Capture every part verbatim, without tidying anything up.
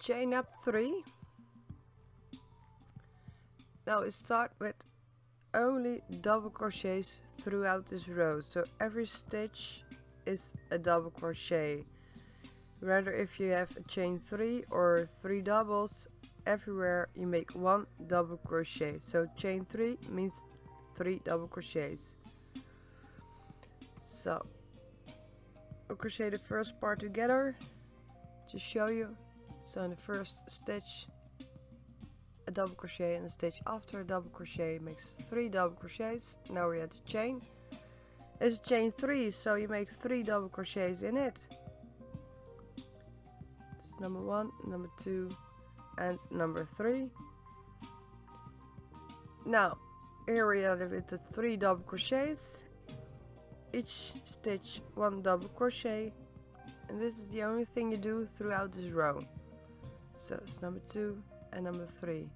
chain up three. Now we start with only double crochets throughout this row, so every stitch is a double crochet. Rather, if you have a chain three or three doubles, everywhere you make one double crochet. So chain three means three double crochets. So I'll crochet the first part together to show you. So in the first stitch, a double crochet, and the stitch after a double crochet makes three double crochets. Now we're at the chain. It's chain three, so you make three double crochets in it. It's number one, number two, and number three. Now here we are with the three double crochets. Each stitch one double crochet, and this is the only thing you do throughout this row. So it's number two and number three.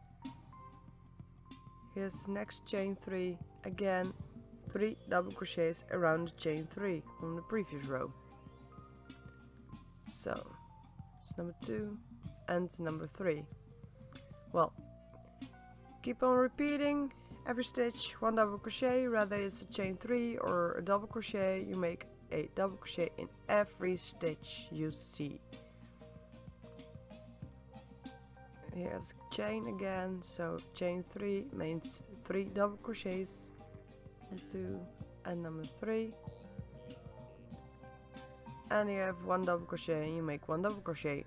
Here's the next chain three, again three double crochets around the chain three from the previous row. So it's number two and number three. Well, keep on repeating every stitch one double crochet, whether it's a chain three or a double crochet, you make a double crochet in every stitch you see. Here's chain again, so chain three means three double crochets, one, two, and number three. And you have one double crochet and you make one double crochet.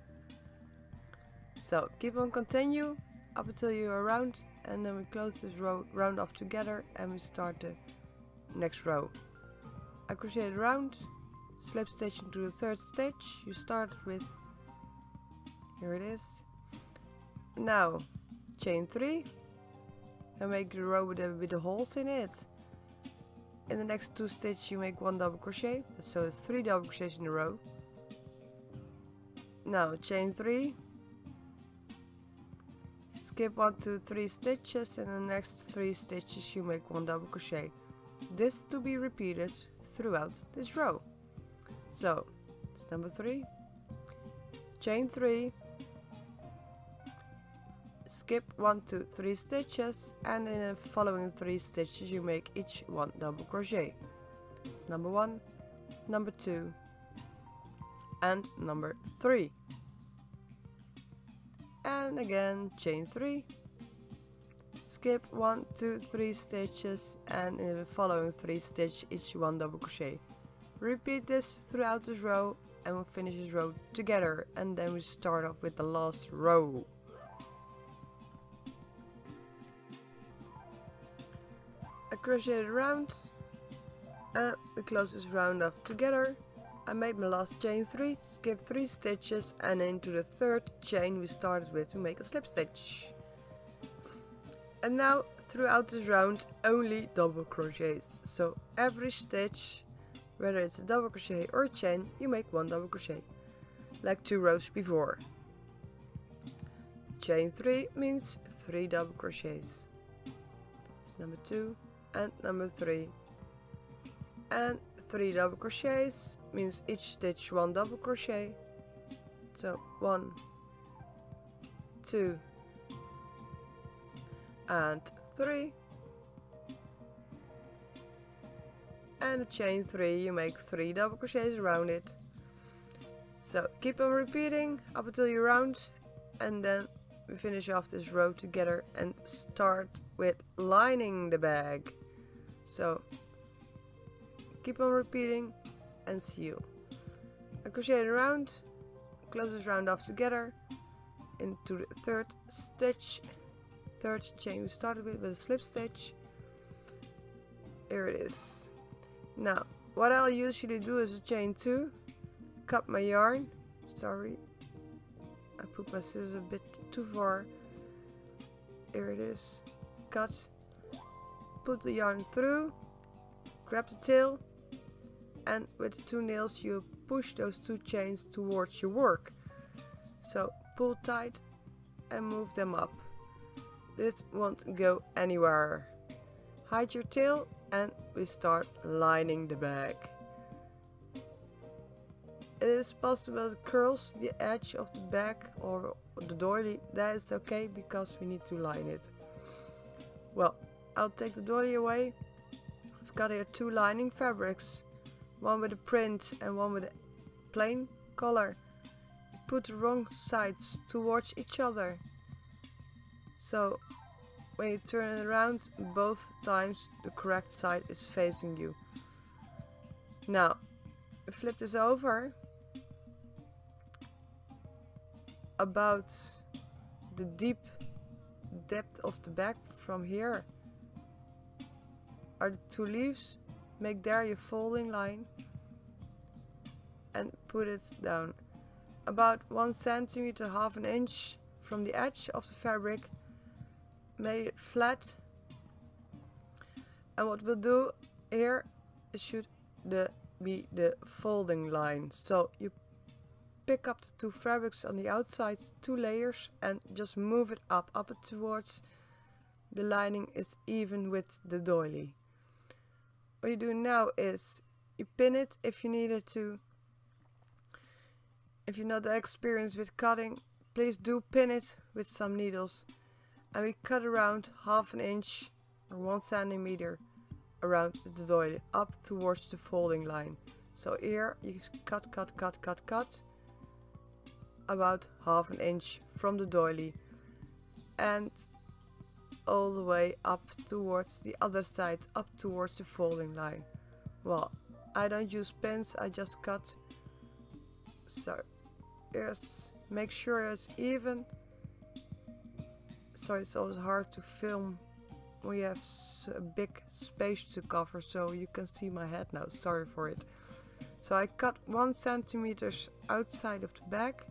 So keep on continue up until you're around, and then we close this row round off together and we start the next row. I crocheted around, slip stitch into the third stitch you started with. Here it is. Now chain three and make the row with the, with the holes in it. In the next two stitches you make one double crochet, so three double crochets in a row. Now chain three, skip one, two, three stitches, and in the next three stitches you make one double crochet. This to be repeated throughout this row. So it's number three, chain three, skip one, two, three stitches, and in the following three stitches you make each one double crochet. It's number one, number two, and number three. And again chain three, skip one, two, three stitches, and in the following three stitches each one double crochet. Repeat this throughout this row and we'll finish this row together, and then we start off with the last row. I crocheted around and we close this round off together. I made my last chain three, skip three stitches, and into the third chain we started with to make a slip stitch. And now throughout this round only double crochets, so every stitch, whether it's a double crochet or a chain, you make one double crochet like two rows before. Chain three means three double crochets. It's number two and number three, and three double crochets means each stitch one double crochet. So one, two, and three, and a chain three, you make three double crochets around it. So keep on repeating up until you're round, and then we finish off this row together and start with lining the bag. So keep on repeating and see you. I crocheted around, close this round off together into the third stitch, third chain we started with with a slip stitch. Here it is. Now what I'll usually do is a chain two, cut my yarn. Sorry, I put my scissors a bit too far. Here it is. Cut. Put the yarn through, grab the tail, and with the two nails you push those two chains towards your work. So pull tight and move them up. This won't go anywhere. Hide your tail and we start lining the bag. it is possible it curls the edge of the back or the doily. That is okay because we need to line it. Well, I'll take the doily away. I've got here two lining fabrics, one with a print and one with a plain color. You put the wrong sides towards each other, so when you turn it around, both times the correct side is facing you. Now, flip this over about the deep depth of the back. From here are the two leaves. Make there your folding line and put it down about one centimeter, half an inch from the edge of the fabric. Make it flat, and what we'll do here should the, be the folding line. So you pick up the two fabrics on the outside, two layers, and just move it up, up towards the lining is even with the doily. What you do now is you pin it if you needed to. If you're not that experienced with cutting, please do pin it with some needles. And we cut around half an inch or one centimeter around the doily up towards the folding line. So here you cut, cut, cut, cut, cut about half an inch from the doily and all the way up towards the other side, up towards the folding line. Well, I don't use pins, I just cut. So here's, make sure it's even. Sorry, it's always hard to film when you have a big space to cover, so you can see my head now. Sorry for it. So I cut one centimeter outside of the back.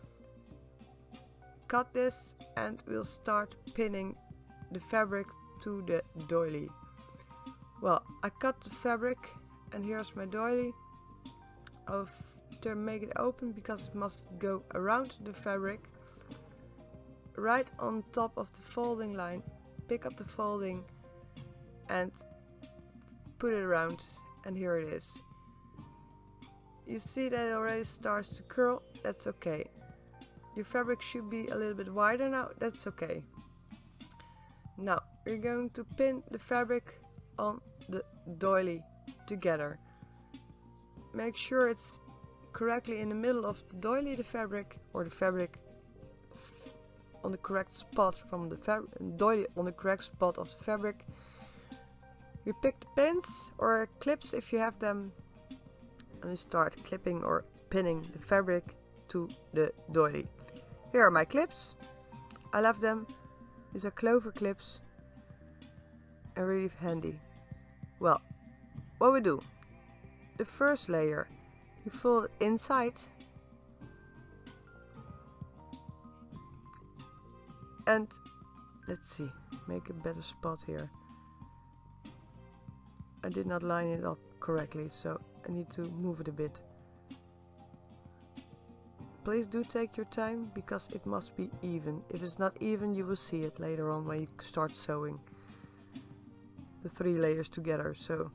Cut this and we'll start pinning the fabric to the doily. Well, I cut the fabric and here's my doily. I'll make it open because it must go around the fabric. Right on top of the folding line, pick up the folding and put it around, and here it is. You see that it already starts to curl. That's okay. Your fabric should be a little bit wider now. That's okay. Now we're going to pin the fabric on the doily together. Make sure it's correctly in the middle of the doily, the fabric, or the fabric on the correct spot from the fabric, doily on the correct spot of the fabric. You pick the pins or clips if you have them, and you start clipping or pinning the fabric to the doily. Here are my clips. I love them. These are clover clips and really handy. Well, what we do, the first layer you fold it inside and let's see, make a better spot here. I did not line it up correctly, so I need to move it a bit. Please do take your time because it must be even. If it's not even, you will see it later on when you start sewing the three layers together. So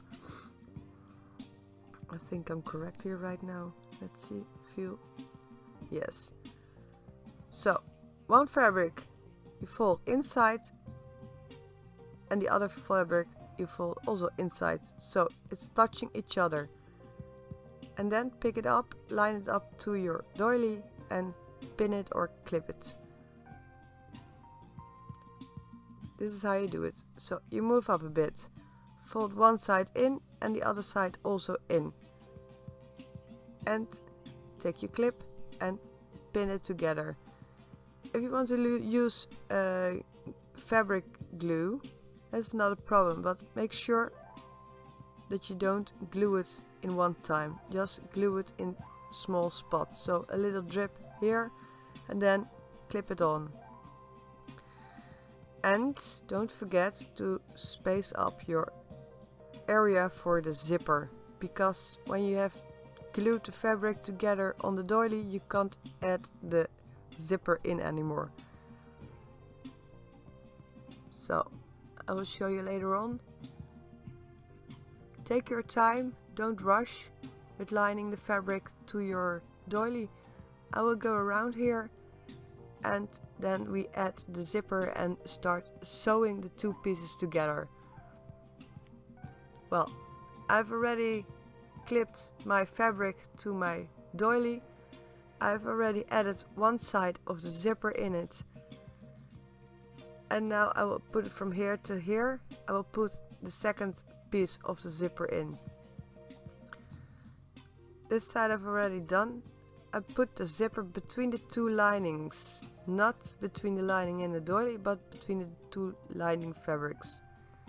I think I'm correct here right now. Let's see, feel, yes. So one fabric you fold inside and the other fabric you fold also inside, so it's touching each other. And then pick it up, line it up to your doily and pin it or clip it. This is how you do it. So you move up a bit, fold one side in and the other side also in, and take your clip and pin it together. If you want to use uh, fabric glue, that's not a problem, but make sure that you don't glue it in one time. Just glue it in small spots, so a little drip here and then clip it on. And don't forget to space up your area for the zipper, because when you have glued the fabric together on the doily you can't add the zipper in anymore. So I will show you later on. Take your time, don't rush. with lining the fabric to your doily. I will go around here and then we add the zipper and start sewing the two pieces together. Well, I've already clipped my fabric to my doily. I've already added one side of the zipper in it. And now I will put it from here to here. I will put the second piece of the zipper in. This side I've already done. I put the zipper between the two linings. Not between the lining and the doily, but between the two lining fabrics.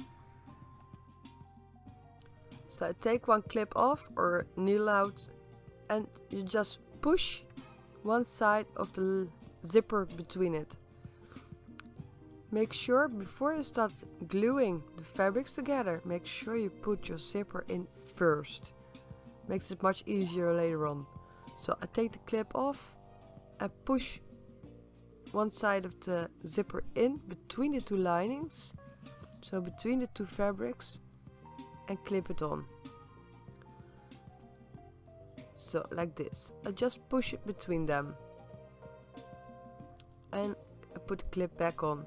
So I take one clip off or kneel out and you just push one side of the zipper between it. Make sure before you start gluing the fabrics together, make sure you put your zipper in first. Makes it much easier later on. So I take the clip off, I push one side of the zipper in between the two linings, so between the two fabrics, and clip it on. So like this. I just push it between them and I put the clip back on.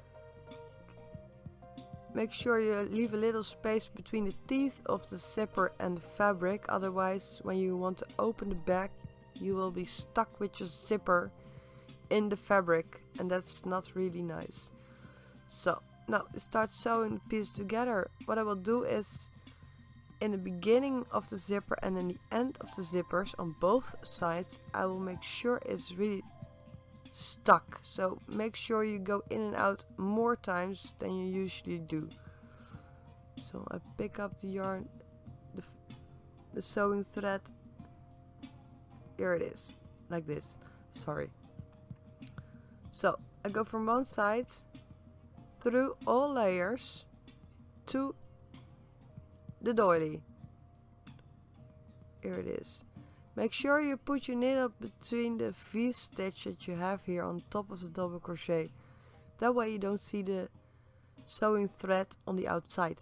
Make sure you leave a little space between the teeth of the zipper and the fabric, otherwise when you want to open the bag you will be stuck with your zipper in the fabric and that's not really nice. So now start sewing the pieces together. What I will do is in the beginning of the zipper and in the end of the zippers on both sides I will make sure it's really stuck. So make sure you go in and out more times than you usually do. So I pick up the yarn, the, the sewing thread. Here it is, like this. Sorry. So I go from one side through all layers to the doily. Here it is. Make sure you put your needle between the V-stitch that you have here on top of the double crochet. That way you don't see the sewing thread on the outside.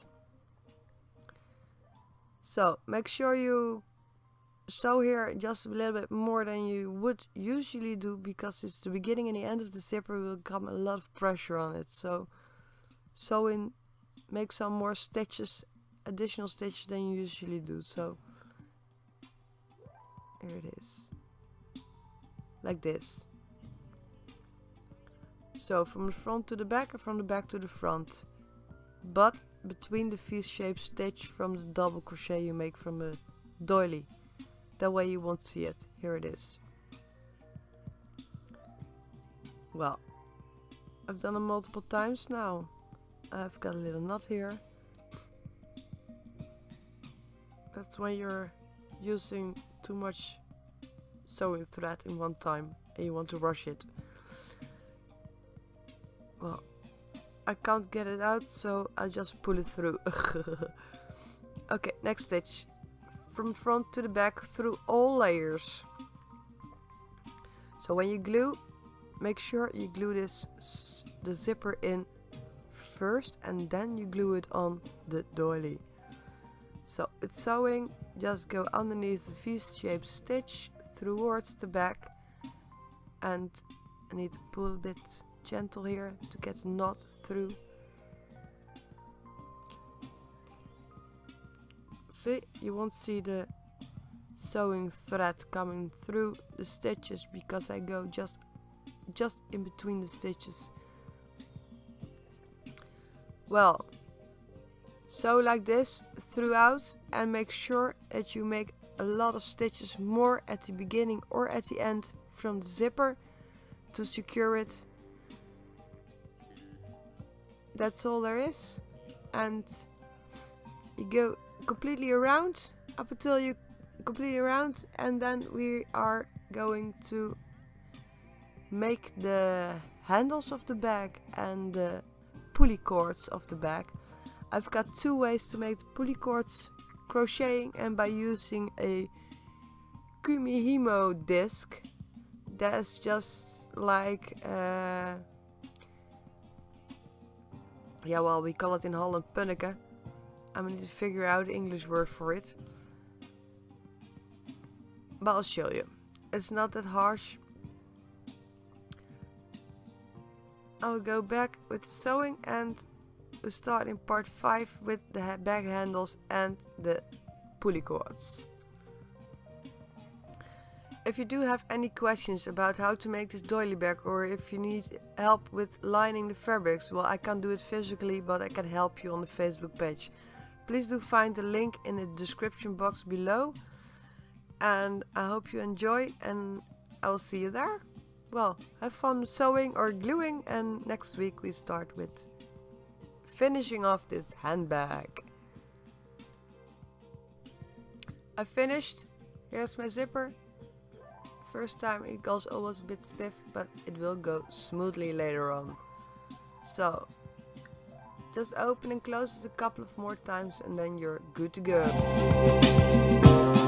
So make sure you sew here just a little bit more than you would usually do, because it's the beginning and the end of the zipper will come a lot of pressure on it. So sew in, make some more stitches, additional stitches than you usually do. So here it is, like this. So from the front to the back and from the back to the front, but between the V-shaped stitch from the double crochet you make from the doily. That way you won't see it. Here it is. Well, I've done it multiple times now. I've got a little knot here. That's when you're using too much sewing thread in one time and you want to rush it. Well, I can't get it out, so I just pull it through. Okay, next stitch. From front to the back through all layers. So when you glue, make sure you glue this the zipper in first and then you glue it on the doily. So with sewing, just go underneath the V-shaped stitch towards the back, and I need to pull a bit gentle here to get the knot through. See, you won't see the sewing thread coming through the stitches because I go just just in between the stitches. Well, sew like this throughout and make sure that you make a lot of stitches more at the beginning or at the end from the zipper to secure it. That's all there is, and you go completely around up until you completely around, and then we are going to make the handles of the bag and the pulley cords of the bag. I've got two ways to make the pulley cords: crocheting and by using a Kumihimo disc. That's just like uh, yeah, well, we call it in Holland punneke. I'm going to figure out the English word for it. but I'll show you. It's not that harsh. I'll go back with sewing and we'll start in part five with the bag handles and the pulley cords. If you do have any questions about how to make this doily bag, or if you need help with lining the fabrics, well, I can't do it physically, but I can help you on the Facebook page. Please do find the link in the description box below, and I hope you enjoy, and I will see you there. Well, have fun sewing or gluing, and next week we start with finishing off this handbag. I finished. Here's my zipper. First time it goes always a bit stiff, but it will go smoothly later on. So just open and close it a couple of more times and then you're good to go.